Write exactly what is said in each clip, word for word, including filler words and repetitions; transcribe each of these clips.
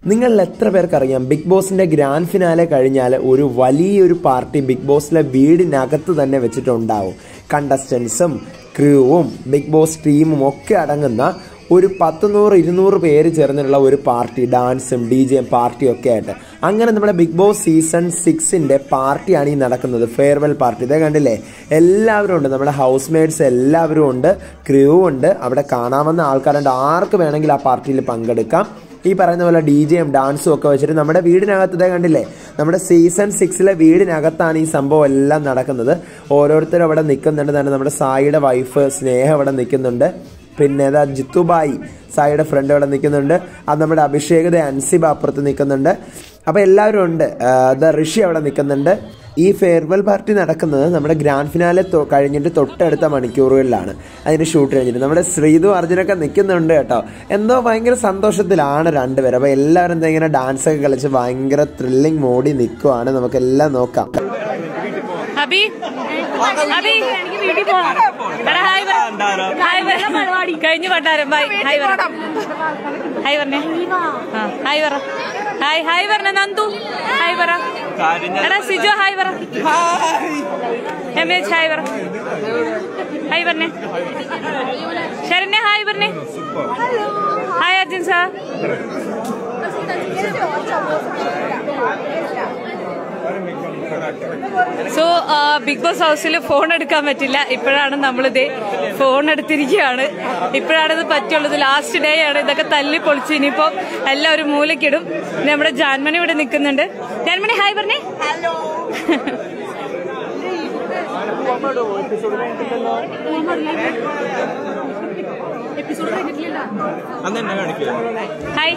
നിങ്ങളിൽ എത്ര പേർക്കറിയാം ബിഗ് ബോസിന്റെ ഗ്രാൻഡ് ഫിനാലെ കഴിഞ്ഞാൽ ഒരു വലിയൊരു പാർട്ടി ബിഗ് ബോസിലെ വീടിനകത്ത് തന്നെ വെച്ചിട്ടുണ്ടാവും. കണ്ടസ്റ്റൻസും ക്രൂവും ബിഗ് ബോസ് ടീമും ഒക്കെ അടങ്ങുന്ന ഒരു പത്ത് നൂറ് ഇരുന്നൂറ് പേര് ചേർന്നിട്ടുള്ള ഒരു പാർട്ടി, ഡാൻസും ഡി ജെയും പാർട്ടിയും ഒക്കെ ആയിട്ട്. അങ്ങനെ നമ്മുടെ ബിഗ് ബോസ് സീസൺ സിക്സിൻ്റെ പാർട്ടിയാണ് ഈ നടക്കുന്നത്, ഫെയർവെൽ പാർട്ടി. ഇതേ കണ്ടില്ലേ, എല്ലാവരും ഉണ്ട്, നമ്മുടെ ഹൗസ് മേറ്റ്സ് എല്ലാവരും ഉണ്ട്, ക്രൂ ഉണ്ട്, അവിടെ കാണാവുന്ന ആൾക്കാരുണ്ട്. ആർക്ക് വേണമെങ്കിൽ ആ പാർട്ടിയിൽ പങ്കെടുക്കാം. ഈ പറയുന്ന പോലെ ഡി ജെയും ഡാൻസും ഒക്കെ വെച്ചിട്ട് നമ്മുടെ വീടിനകത്ത്, ഇതേ കണ്ടില്ലേ, നമ്മുടെ സീസൺ സിക്സിലെ വീടിനകത്താണ് ഈ സംഭവം എല്ലാം നടക്കുന്നത്. ഓരോരുത്തരും അവിടെ നിൽക്കുന്നുണ്ട്. തന്നെ നമ്മുടെ സായിയുടെ വൈഫ് സ്നേഹ അവിടെ നിൽക്കുന്നുണ്ട്. പിന്നെ ഏതാ ജിത്തുബായി, സായിയുടെ ഫ്രണ്ട് അവിടെ നിൽക്കുന്നുണ്ട്. അത് നമ്മുടെ അഭിഷേകത അൻസിബ അപ്പുറത്ത് നിൽക്കുന്നുണ്ട്. അപ്പോൾ എല്ലാവരും ഉണ്ട്. ദ ഋഷി അവിടെ നിൽക്കുന്നുണ്ട്. ഈ ഫെയർവെൽ പാർട്ടി നടക്കുന്നത് നമ്മുടെ ഗ്രാൻഡ് ഫിനാലെ കഴിഞ്ഞിട്ട് തൊട്ടടുത്ത മണിക്കൂറുകളിലാണ് അതിൻ്റെ ഷൂട്ട് കഴിഞ്ഞിട്ട്. നമ്മുടെ ശ്രീതു അർജുനൊക്കെ നിൽക്കുന്നുണ്ട് കേട്ടോ. എന്തോ ഭയങ്കര സന്തോഷത്തിലാണ് രണ്ടുപേരും. അപ്പോൾ എല്ലാവരും എന്താ ഇങ്ങനെ ഡാൻസൊക്കെ കളിച്ച് ഭയങ്കര ത്രില്ലിങ് മോഡിൽ നിൽക്കുവാണ്. നമുക്കെല്ലാം നോക്കാം. കഴിഞ്ഞു പണ്ടാരം ബൈ. ഹായ് പറ, ഹായ് പറഞ്ഞേ, ഹായ് പറ, ഹായ് ഹായ് പറഞ്ഞ നന്ദു, ഹായ് പറ. എടാ സിജോ ഹായ് പറ, രമേശ് ഹായ് പറ, ഹായ് പറഞ്ഞേ. ശരണ്യ ഹായ് പറഞ്ഞേ, hi Arjun sir. So big boss ഹൗസിൽ ഫോൺ എടുക്കാൻ പറ്റില്ല. ഇപ്പോഴാണ് നമ്മളിത് ഫോൺ എടുത്തിരിക്കുകയാണ്. ഇപ്പോഴാണിത് പറ്റുള്ളത്. ലാസ്റ്റ് ഡേ ആണ്. ഇതൊക്കെ തല്ലി പൊളിച്ച് ഇനിയിപ്പോ എല്ലാവരും മൂലക്കിടും. നമ്മുടെ ജാൻമണി ഇവിടെ നിൽക്കുന്നുണ്ട്. ജാൻമണി ഹായ് പറഞ്ഞേ. ഹായ്.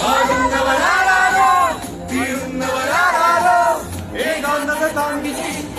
ഏകാന്തത താണ്ടി